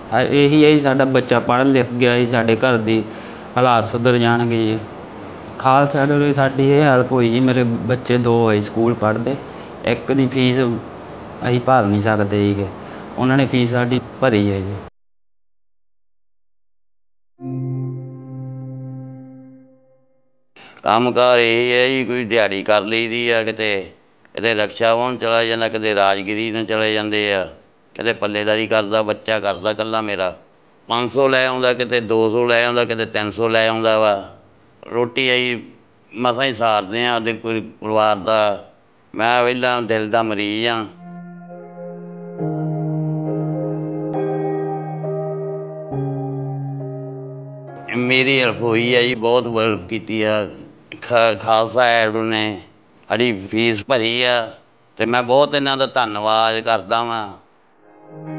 ਇਹੀ ਹੈ ਜੀ, ਸਾਡਾ ਬੱਚਾ ਪੜ੍ਹ ਲਿਖ ਗਿਆ ਜੀ, ਸਾਡੇ ਘਰ ਦੀ ਹਾਲਾਤ ਸੁਧਰ ਜਾਣਗੇ ਜੀ। ਖਾਲਸਾ ਏਡ ਵੱਲੋਂ ਸਾਡੀ ਇਹ ਹੈਲਪ ਹੋਈ ਜੀ, ਮੇਰੇ ਬੱਚੇ 2 ਹੈ ਸਕੂਲ ਪੜ੍ਹਦੇ, ਇੱਕ ਦੀ ਫੀਸ ਅਸੀਂ ਭਰ ਨਹੀਂ ਸਕਦੇ ਜੀ, ਉਹਨਾਂ ਨੇ ਫੀਸ ਸਾਡੀ ਭਰੀ ਹੈ ਜੀ। ਕੰਮ ਕਾਰ ਇਹ ਹੈ ਜੀ, ਕੋਈ ਦਿਹਾੜੀ ਕਰ ਲਈ ਦੀ ਆ, ਕਿਤੇ ਰਕਸ਼ਾ ਵਾਹਨ ਚਲਾ ਜਾਂਦਾ, ਕਿਤੇ ਰਾਜਗੀਰੀ ਨੂੰ ਚਲੇ ਜਾਂਦੇ ਆ, ਕਿਤੇ ਪੱਲੇਦਾਰੀ ਕਰਦਾ ਬੱਚਾ, ਕਰਦਾ ਇਕੱਲਾ ਮੇਰਾ। 500 ਲੈ ਆਉਂਦਾ, ਕਿਤੇ 200 ਲੈ ਆਉਂਦਾ, ਕਿਤੇ 300 ਲੈ ਆਉਂਦਾ ਵਾ। ਰੋਟੀ ਅਸੀਂ ਮਸਾਂ ਹੀ ਸਾਰਦੇ ਹਾਂ ਆਪਦੇ ਕੋਈ ਪਰਿਵਾਰ ਦਾ। ਮੈਂ ਪਹਿਲਾਂ ਦਿਲ ਦਾ ਮਰੀਜ਼ ਹਾਂ। ਮੇਰੀ ਹੈਲਪ ਹੋਈ ਹੈ ਜੀ, ਬਹੁਤ ਹੈਲਪ ਕੀਤੀ ਆ ਖਾਲਸਾ ਐਡ ਨੇ, ਸਾਡੀ ਫੀਸ ਭਰੀ ਆ, ਅਤੇ ਮੈਂ ਬਹੁਤ ਇਹਨਾਂ ਦਾ ਧੰਨਵਾਦ ਕਰਦਾ ਵਾਂ।